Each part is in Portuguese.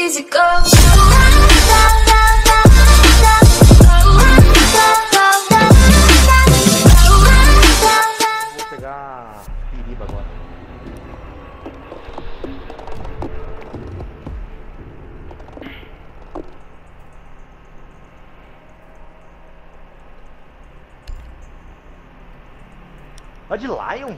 easy go. Vou pegar Piriba agora. Vai de Lion?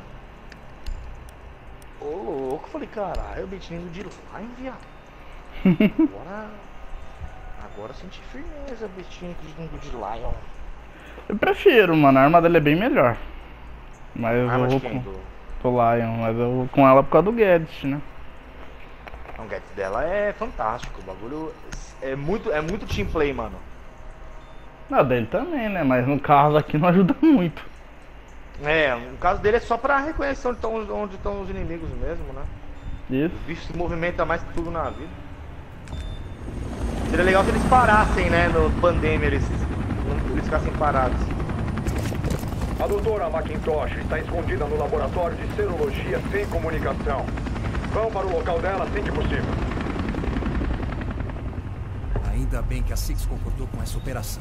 Ô louco, falei, caralho, o Betinho de Lion, viado. Agora senti firmeza, Betinho de Lion. Eu prefiro, mano, a arma dele é bem melhor. Mas eu Arma vou de quem? com Lion, mas eu vou com ela por causa do Guedes, né? O Guedes dela é fantástico, o bagulho é muito team play, mano. Não, dele também, né? Mas no caso aqui não ajuda muito. É, o caso dele é só pra reconhecer onde estão os inimigos mesmo, né? Isso. O bicho se movimenta mais que tudo na vida. Seria legal se eles parassem, né? No Pandemia, eles ficassem parados. A doutora Macintosh está escondida no laboratório de serologia sem comunicação. Vão para o local dela assim que possível. Ainda bem que a Six concordou com essa operação.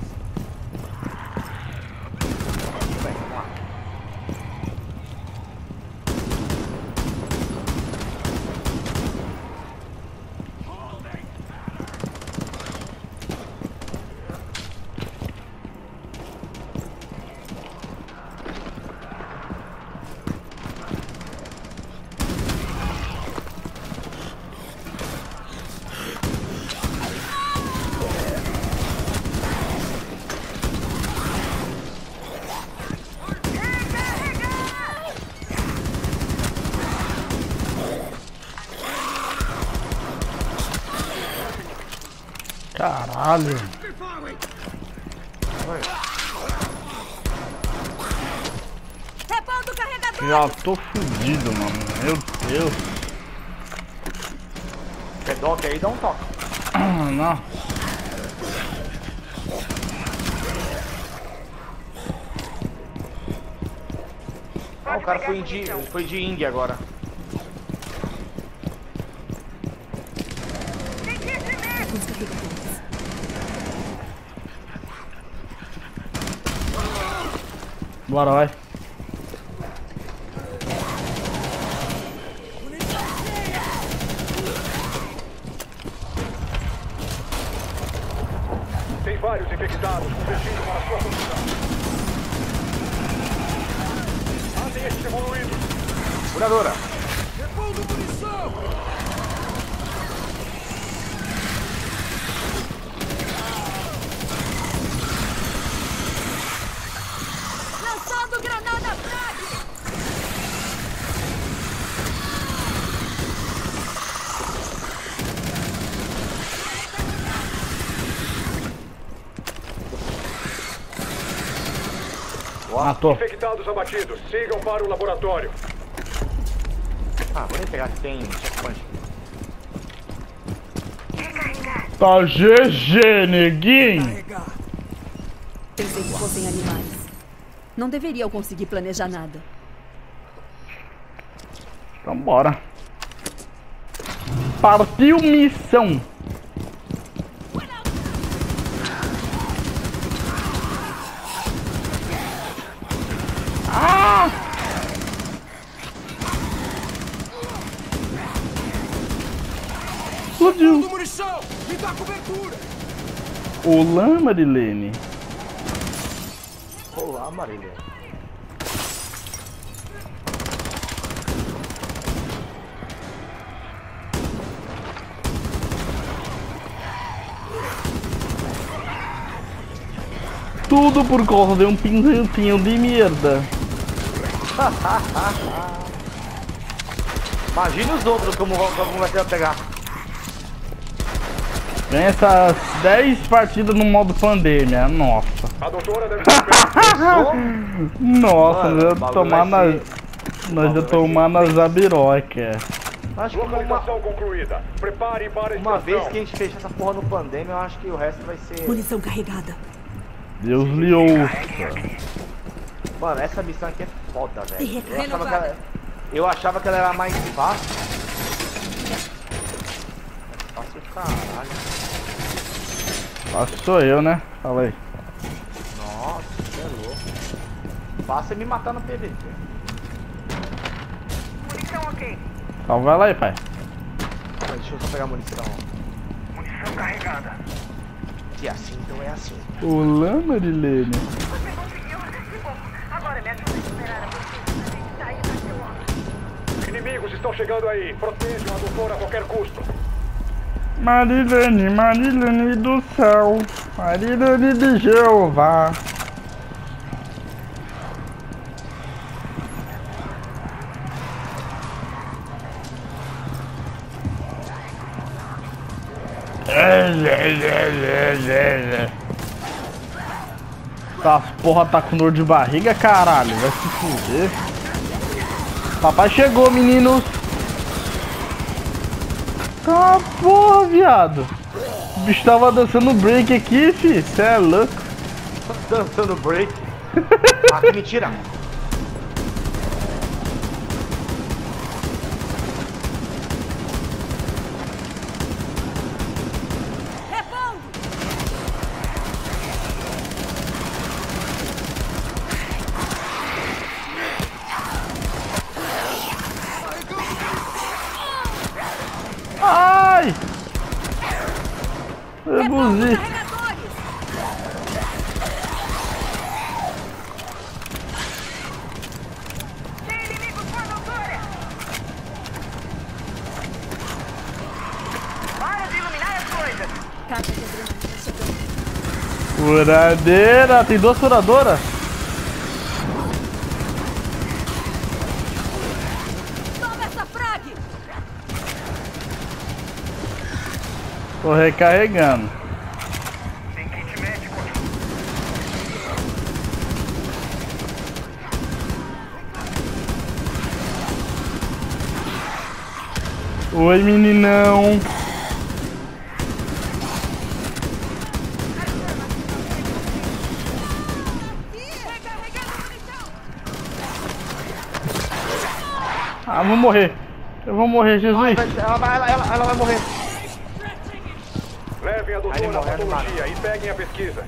Caralho. Repondo o carregador. Já tô fudido, mano. Meu Deus. Quer dock aí, dá um toque. Não. Ah, o cara foi de Ing agora. Bora, vai. Tem vários infectados convergindo para sua posição. Matem esses evoluídos. Curadora. Repondo munição. Lançando granada frag. Matou. Infectados abatidos. Sigam para o laboratório. Ah, vou nem pegar se tem checkpoint. Tá GG, neguinho. Carregar. Pensei que fossem animais. Não deveriam conseguir planejar nada. Então bora. Partiu missão. Ah! Explodiu. Munição. Me dá cobertura. Olá, Marilene. Olá, Marília. Tudo por causa de um pincentinho de merda. Imagine os outros como vai ser a pegar. Tem essas 10 partidas no modo pandemia. Nossa. A doutora deve estar perto. Nossa, Mano, nós o ia bagulho tomar na. vai ser- Nós ia vai tomar na Zabiroca. Acho que Localização concluída. Prepare para a uma vez extração. que a gente fechar essa porra no Pandemia, eu acho que o resto vai ser... Munição carregada. Deus lhe ouça. Mano, essa missão aqui é foda, velho. Renovada. Eu achava que ela era mais fácil. Mais fácil, caralho. Nossa, sou eu, né? Fala aí. Nossa, você é louco. Basta me matar no PVT. Munição ok. Então vai lá aí, pai. Calma aí, deixa eu só pegar a munição. Munição carregada. Se é assim, então é assim. Olá, Marilene. Você conseguiu? Que bom. Agora me ajuda a esperar a você. A gente sair daqui logo. Inimigos estão chegando aí. Protejam a doutora a qualquer custo. Marilene, Marilene do céu. Marilene de Jeová. Essas porra tá com dor de barriga, caralho. Vai se fuder. Papai chegou, meninos. Tá porra, viado. O bicho tava dançando break aqui, fi. Cê é louco. Dançando break. Ah, que mentira. Repondo! Ai! Repondo Rebuzi. carregadores! Tem inimigos por doutora! Para de iluminar as coisas! Carga de adrenalina chegando. Furadeira. Tem duas furadoras? Toma essa frag! Tô recarregando. Tem kit médico. Oi, meninão. Recarregando munição! Ah, vou morrer. Eu vou morrer, Jesus. Ela vai morrer. Levem a Aí ele doutora à morre, ele patologia e peguem a pesquisa.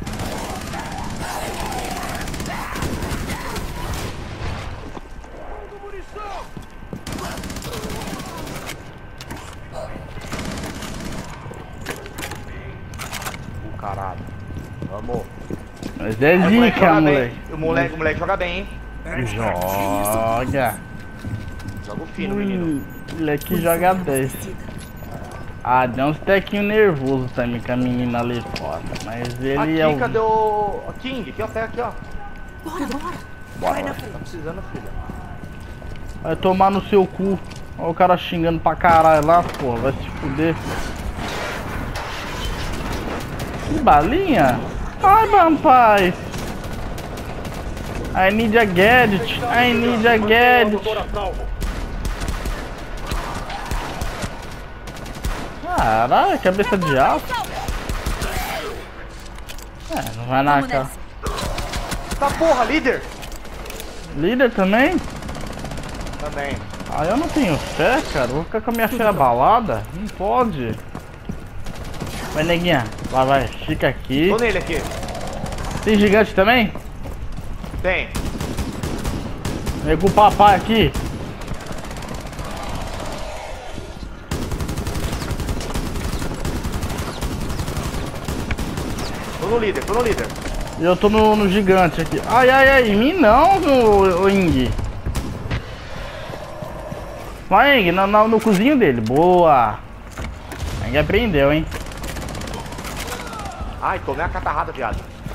O caralho. Vamos. Mas é Aí o moleque zica, joga moleque. bem. O moleque joga bem, hein? Joga. Joga o fino, menino. Moleque joga 10. Ah, deu uns tequinho nervoso também com a menina ali fora. Mas ele Aqui, é o... cadê o King? Aqui, ó, pega aqui, ó. Bora, bora. Bora, Tá precisando, filha. vai tomar no seu cu. Olha o cara xingando pra caralho lá, porra. Vai se fuder. Que balinha? Ai, rapaz. I need a gadget. I need a gadget. Doutora salvo. Caralho, cabeça de aço. É, não vai na Vamos cara. nessa. Tá porra, líder! Líder também? Também. Ah, eu não tenho fé, cara. Vou ficar com a minha fé abalada. Não pode. Vai, neguinha. Vai. Fica aqui. Tô nele aqui. Tem gigante também? Tem. Vem com o papai aqui. Tô no líder. E eu tô no gigante aqui. Ai, em mim não, o Ing. Vai, Ing, no cozinho dele. Boa. Ing aprendeu, hein. Ai, tomei uma catarrada, viado.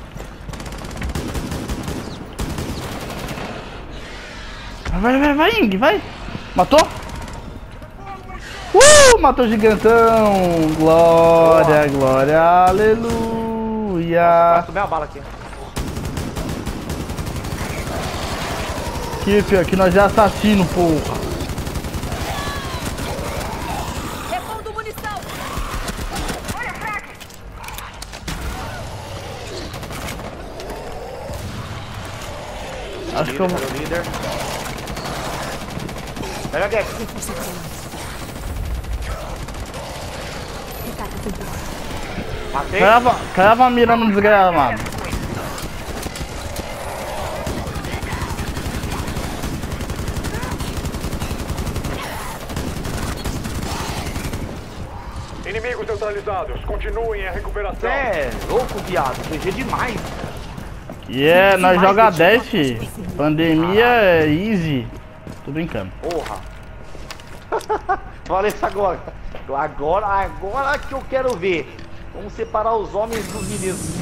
Vai, Ing, vai. Matou? Matou o gigantão. Glória, glória, aleluia. Quase tomei a bala aqui. Aqui, filho, aqui nós é assassino, porra. Repondo munição! Olha a frag! Acho que eu vou... Cadê o líder? Pega a Gex. Matei. Crava a mira no desgramado. Inimigos neutralizados. Continuem a recuperação. Você é louco, viado. GG demais. E é, nós joga 10, fi. Pandemia é easy. Tô brincando. Porra. Fala isso agora. Agora que eu quero ver. Vamos separar os homens dos meninos.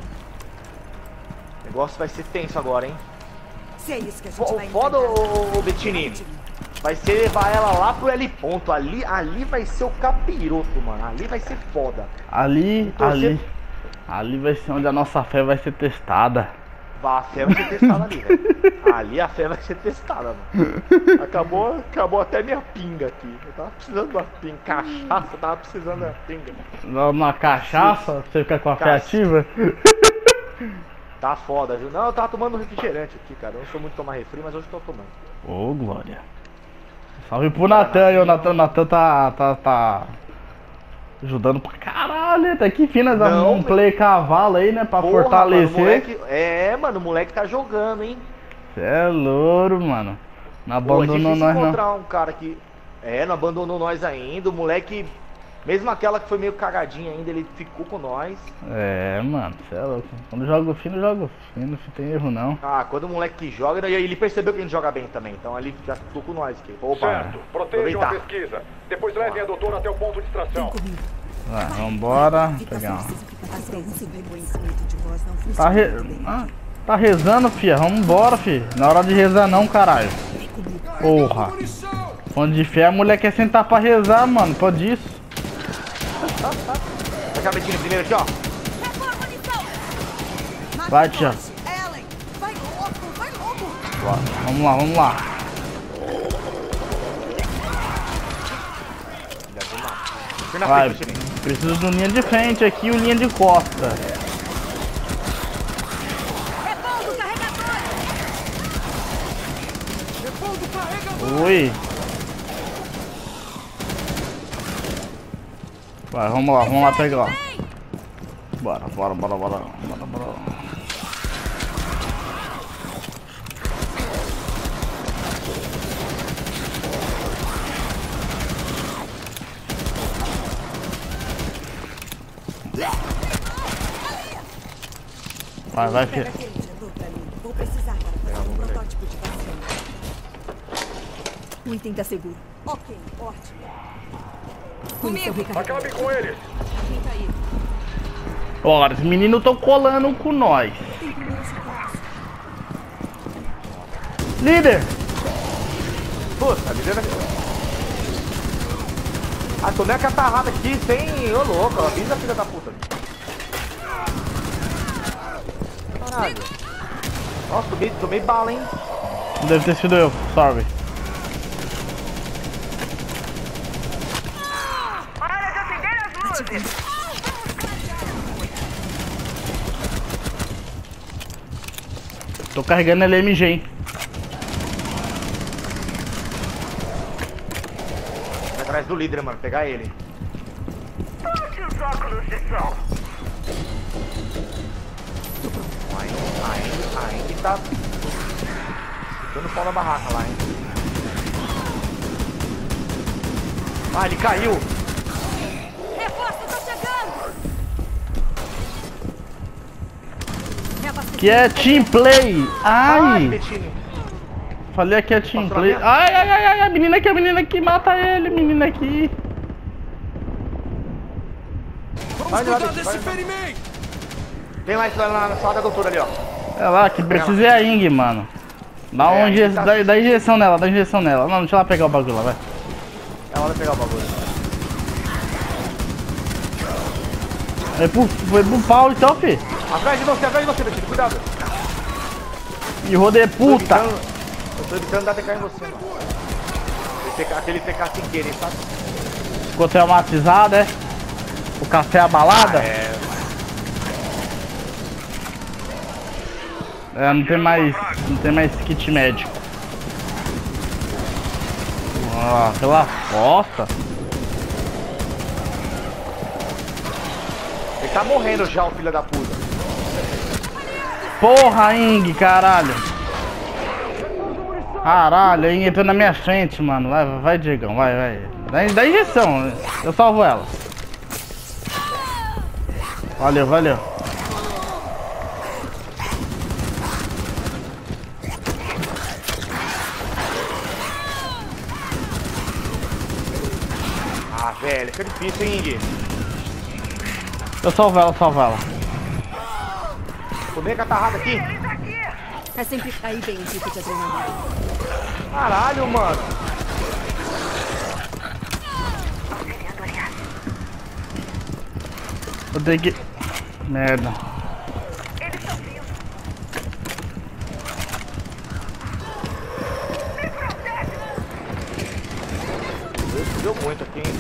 O negócio vai ser tenso agora, hein? Se é isso que a gente O vai foda, enfrentar. ô Bettini, vai ser levar ela lá pro L ponto. Ali vai ser o capiroto, mano. Ali vai ser foda. Ali Torcer- vai ser onde a nossa fé vai ser testada. A fé vai ser testada ali, velho. Ali a fé vai ser testada, mano. Acabou até minha pinga aqui. Eu tava precisando de uma pinga. Cachaça, eu tava precisando da pinga. Na cachaça, pra você ficar com a fé ativa. Tá foda, viu? Não, eu tava tomando refrigerante aqui, cara. Eu não sou muito tomar refri, mas hoje eu tô tomando. Ô, Glória. Salve pro Natan aí, o Natan tá ajudando pra caralho. Até que enfim, nós damos um play cavalo aí, né? Pra Porra, fortalecer. Mano, o moleque tá jogando, hein? Cê é louro, mano. Não Pô, é abandonou difícil nós, não. encontrar um cara que... não abandonou nós ainda. O moleque, mesmo aquela que foi meio cagadinha ainda, ele ficou com nós. É, mano, cê é louco. Quando joga fino, não tem erro não. Ah, quando o moleque joga, ele percebeu que a gente joga bem também. Então ele já ficou com nós aqui. Opa, Certo. Protejam a aproveitar. pesquisa. Depois levem a doutora até o ponto de extração. Vai, vambora. Pegar uma. Tá rezando, fia. Vambora, fi. Na hora de rezar não, caralho. Porra. Quando de fé, a mulher quer sentar pra rezar, mano. Pode isso. Vai cá, Betinho, primeiro aqui, ó. Vai, tia. Ellen, vai logo. Vamos lá. Fui na Vai. frente, Betinho. Preciso de um linha de frente aqui e um linha de costa. Oi. Vai, vamos lá pegar. Bora. Vai, filha. Vou precisar para fazer um protótipo de vacina. O item tá seguro. Ok, ótimo. Comigo. Acabe com eles. Ora, os meninos estão colando com nós. Líder! Puta, me deu aqui. Ah, tomei a catarrada aqui sem... Ô, louco, avisa a filha da puta. Caralho. Nossa, tomei bala, hein? Deve ter sido eu, sorry. Hora de acender as luzes. Tô carregando LMG, hein? Vai atrás do líder, mano, pegar ele. Puxe os óculos de sol. Ainda tá... ficando pau na barraca lá, hein? Ah, ele caiu! Reforço, tá chegando! Que é team play! Ai! Betinho. Falei que é team play. Ai, a menina aqui, mata ele, menina aqui. Vai lá, Betinho, vai. Vem lá na sala da doutora ali, ó. É lá, que precisa é a Ing, mano. Dá injeção nela, Não, deixa ela pegar o bagulho lá, vai. Ela vai pegar o bagulho. Foi pro pau então, fi. Atrás de você, Betinho, cuidado. Errou de puta. Eu tô evitando dar TK em você, mano. Aquele TK sem querer, sabe? Ficou traumatizado, é? O café abalada? Não tem mais kit médico. Pela costa. tá morrendo já, o filho da puta. Porra, Ing, caralho. Caralho, a Ing entrou na minha frente, mano. Vai, Diegão, vai. Dá injeção, eu salvo ela. Valeu. Ah, velho, fica difícil, hein, Ing? Eu salvo ela. Tomei a catarrada aqui. É sempre cair bem um tipo de adrenalina. Caralho, mano. Eu tenho que... Merda. Eles estão vindo. Me protege! Deu muito aqui, hein?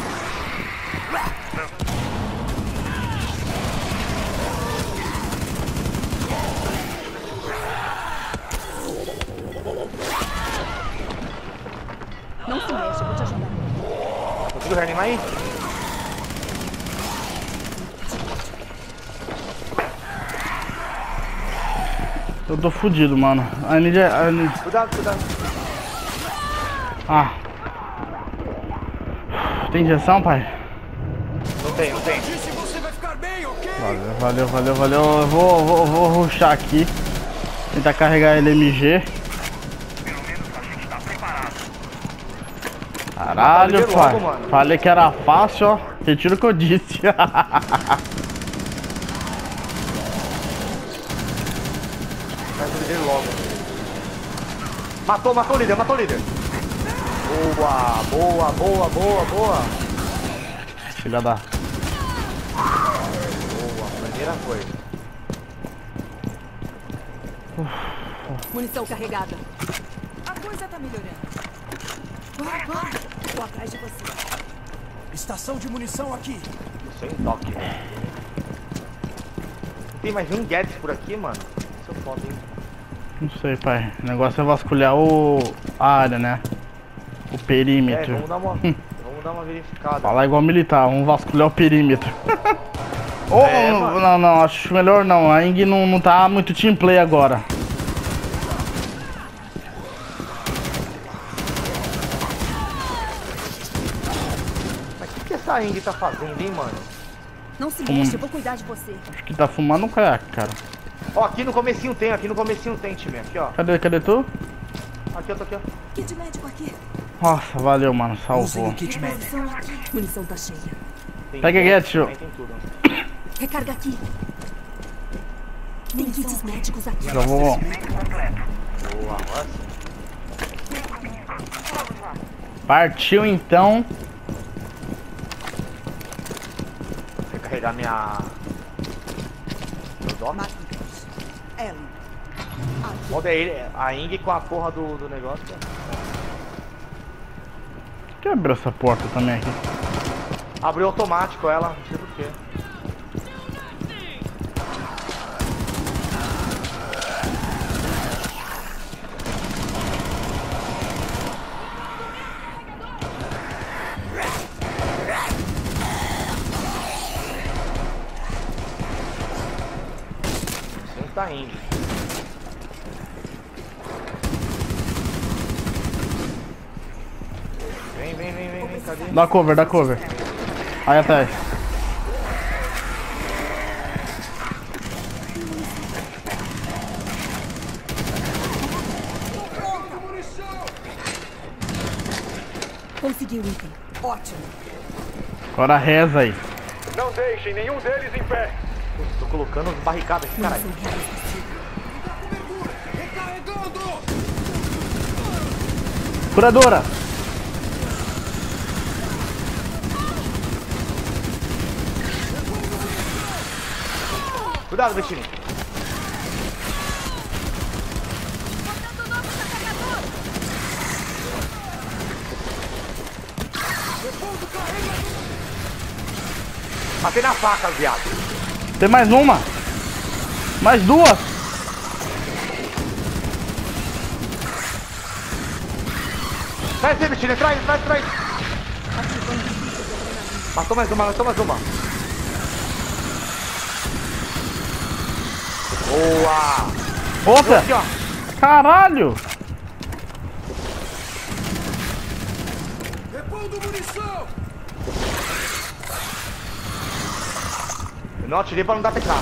Não se mexa, eu vou te ajudar. Conseguiu reanimar aí? Eu tô fudido, mano. Cuidado. Ah. Tem injeção, pai? Não tem. Disse você vai ficar bem, ok? Valeu. Eu vou rushar aqui. Tentar carregar LMG. Caralho, Logo, pai. mano. Falei que era fácil, ó. Retiro o que eu disse. Vai pro líder logo. Matou o líder. Boa. Filha da... Boa, primeira coisa. Munição carregada. A coisa tá melhorando. Vou atrás de você. Estação de munição aqui. Sem toque. Tem mais um Guedes por aqui, mano. Isso é foda, hein? Não sei, pai. O negócio é vasculhar a área, né? O perímetro. Vamos dar uma verificada. Falar igual militar, vamos vasculhar o perímetro. Mano. Não, acho melhor não. A Ing não tá muito team play agora. Mas o que essa Ing tá fazendo, hein, mano? Não se mexa, eu vou cuidar de você. Acho que tá fumando um crack, cara. Ó, aqui no comecinho tem, time. Aqui, ó. Cadê tu? Aqui, eu tô aqui, ó. Kit médico aqui. Nossa, valeu, mano. Usem Salvou. o kit médico. Munição aqui. Munição tá cheia. Tem Pega Guedes, Getsu. também tem tudo. Recarga aqui. Tem kits médicos aqui. Já vou. Boa, agora sim. Partiu então. Vou recarregar minha... Meu dock. Ela. Olha ele, a Ing com a porra do negócio. Quebrou essa porta também aqui. Abriu automático ela, não sei porquê. Sempre tá indo. Vem, cadê? Dá cover. Aí atrás. Consegui o item. Ótimo. Agora reza aí. Não deixem nenhum deles em pé. Tô colocando barricada aqui, caralho. Munição reabastecida. Curadora. Cuidado, Betinho. Matei na faca, viado. Tem mais uma. Mais duas. Traz ele, Betinho. Traz. Matou mais uma. Boa! Outra! Aqui, ó. Caralho! Repondo munição! Eu não atirei pra não dar TK.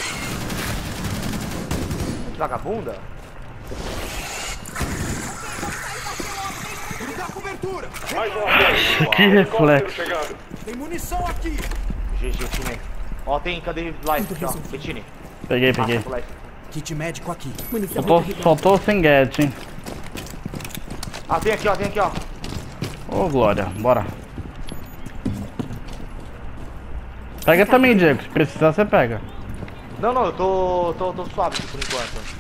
Vagabunda? Me dá cobertura! Mais uma vez. Que reflexo. Chegando. Tem munição aqui! GG, time. Ó, tem, cadê life aqui, ó? Betine. Peguei, peguei. Kit médico aqui. Munição Só recarregada. tô sem gadget, hein. Ah, tem aqui, ó, tem aqui, ó. Ô, Glória, bora. Pega também, Diego. Se precisar, você pega. Não, não, eu tô suave aqui por enquanto.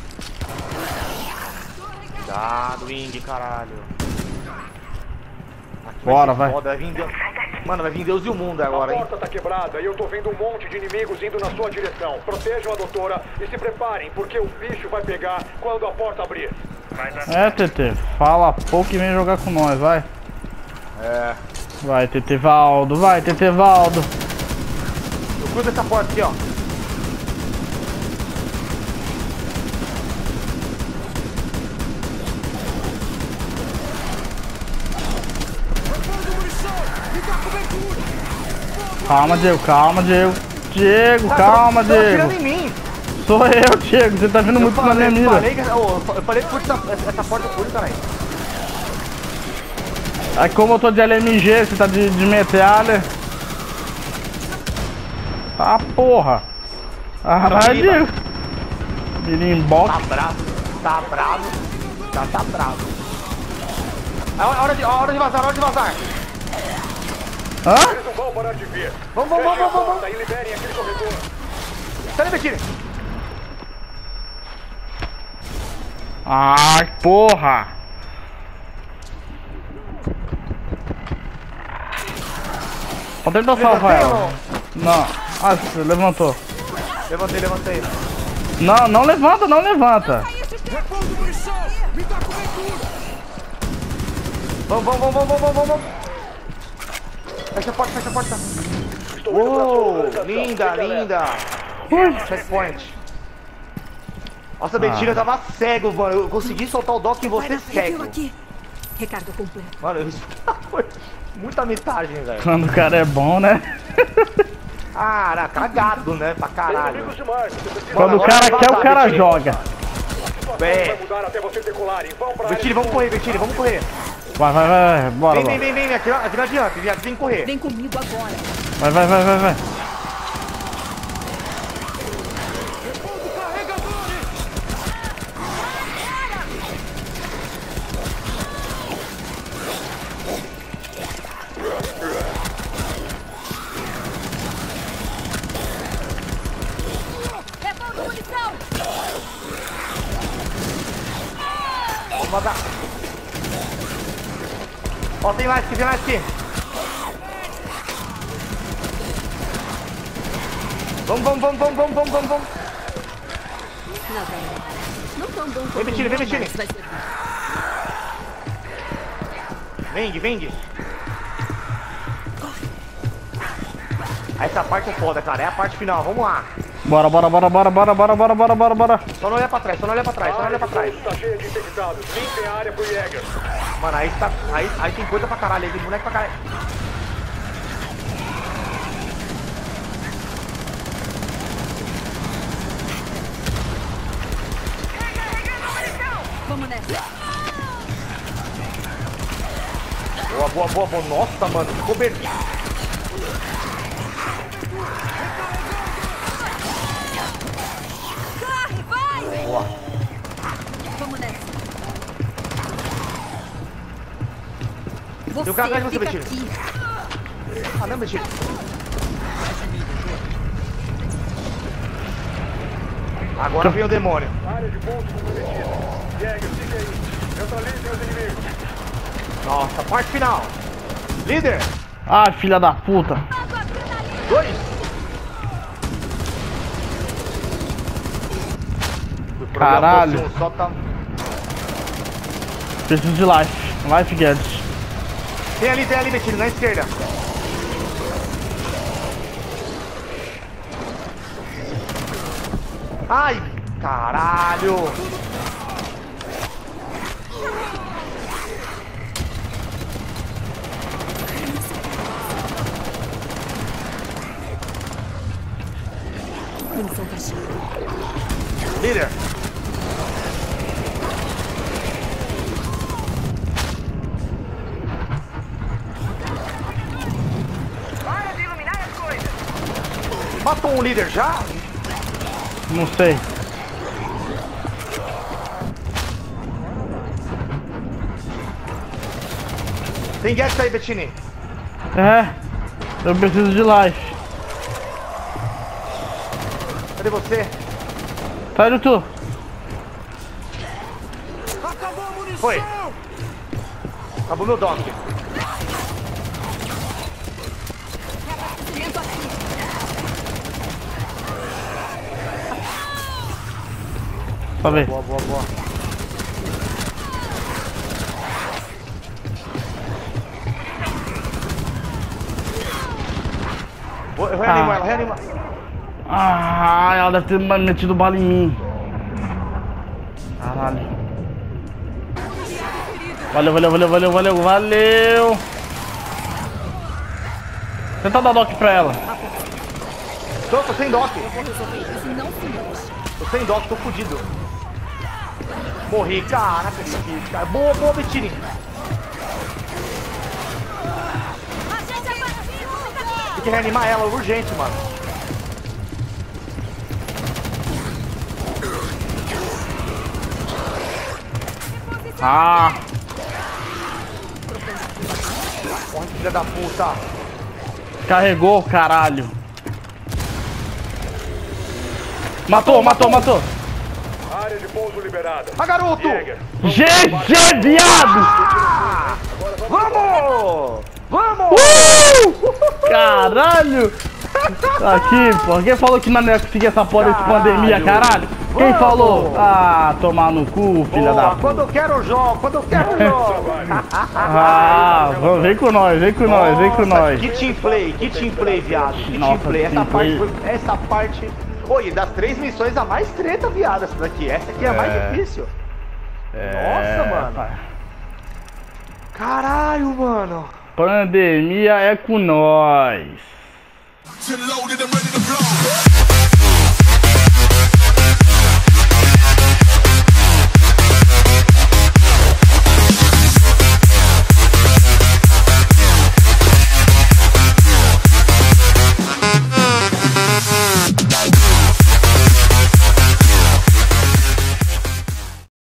Cuidado, Wing, caralho. Aqui Bora, ser vai. foda, vai vir Deus. Mano, vai vir Deus e o mundo A agora, hein? porta tá quebrada e eu tô vendo um monte de inimigos indo na sua direção. Protejam a doutora e se preparem, porque o bicho vai pegar quando a porta abrir. É, TT. Fala pouco e vem jogar com nós, vai. É. Vai, TT Valdo. Vai, TT Valdo. Eu cruzo essa porta aqui, ó. Repondo munição! Me dá cobertura! Calma, Diego. Calma, Diego. Diego, calma, Tá atirando Diego. em mim. Sou eu, Diego. Você tá vindo muito na minha mira. Eu falei que curte essa porta curta, caralho. Aí como eu tô de LMG, você tá de metralha. Ah, porra. Caralho, Diego. Mirimbox. Tá bravo. Tá bravo. Tá bravo. É hora de vazar, hora de vazar. Hã? Eles não vão parar de vir. Vamos. Fechem a porta e liberem aquele corredor. Cadê, Betine? Ai, porra. Pode tentar salvar Levantei ou ela. Não. Ah, você levantou. Levantei. Não, não levanta, não levanta. Repondo munição! Me dá cobertura! Vamos. Fecha a porta. Estou indo pra sua Uou, localização. linda, Fica alerta. linda. Checkpoint. Nossa, Bettina, eu tava cego, mano. Eu consegui soltar o dock em você Refil cego. aqui. Recarga completa. Mano, isso foi muita metagem, velho. Quando o cara é bom, né? Ah, era cagado, né? Pra Tem caralho. inimigos demais. Você precisa Quando o agora cara vai quer, vazar, o cara Bettina. joga. É. vai mudar até vocês decolarem. Vão pra Betine, vamos correr, Betine, vamos correr. Vai. Bora, Vem, bora. aqui não adianta, tem que correr. Vem comigo agora. Vai. Repondo carregadores! Repondo munição! Vamos vazar. Ó, tem mais aqui. Vamos. Nada. Não tão bom Vem, Betine, mas vem, Betine. vai servir. Veng. Essa parte é foda, cara. É a parte final. Vamos lá. Bora. Só não olha pra trás. A área de pouso tá cheia de infectados. Limpem a área pro Jäger. Mano, aí tem coisa pra caralho. Aí tem boneco pra caralho. Vamos nessa. Boa. Nossa, mano. Ficou perdido. Corre, vai! Boa. Vamos nessa. Tem um cara atrás de você, Fica Bettina. aqui. Ah, não, Betine. Agora vem o demônio. Área de pouso comprometida. Jäger, fique aí. Neutralizem os inimigos. Nossa, parte final. Líder. Ai, filha da puta. 2. Caralho. Só tá... Preciso de life gadget. Tem ali, Betine, na esquerda. Ai, Caralho! Munição caixinha. Líder! Hora de iluminar as coisas. Matou um líder já? Não sei. Tem gas aí, Bettini. É, eu preciso de life. Cadê você? Sai tu. Acabou a munição! Foi. Acabou meu dock. Só ver. Boa, boa, boa. Eu reanimo ela, reanimo. Ah, ela deve ter metido bala em mim. Caralho. Valeu, valeu, valeu, valeu, valeu, valeu. Tenta dar dock pra ela. Tô sem dock. Isso não se mexe. Tô sem dock, tô fudido. Morri, caraca, esse aqui, cara. Boa, boa, Bettini. Tem que reanimar ela, urgente, mano. Ah, Morre, filha da puta. carregou, caralho. Matou, matou, matou. Área de pouso liberada. Ah, garoto! Jäger, GG, viado! Vamos! Vamos! Caralho! Aqui, pô. Quem falou que nós não ia conseguir essa porra de pandemia, caralho? Quem Vamos! falou? Ah, tomar no cu, filha da puta. Quando eu quero eu jogo, quando eu quero eu jogo. Ah, vem com nós, vem com nós, vem com nós. Que teamplay, viado. Que Nossa, teamplay. teamplay. Essa parte. Oi, das 3 missões a mais treta, viado, essa daqui. Essa aqui é a mais difícil. Nossa, mano. pai. Caralho, mano. Pandemia é com nós. Loaded and ready to blow.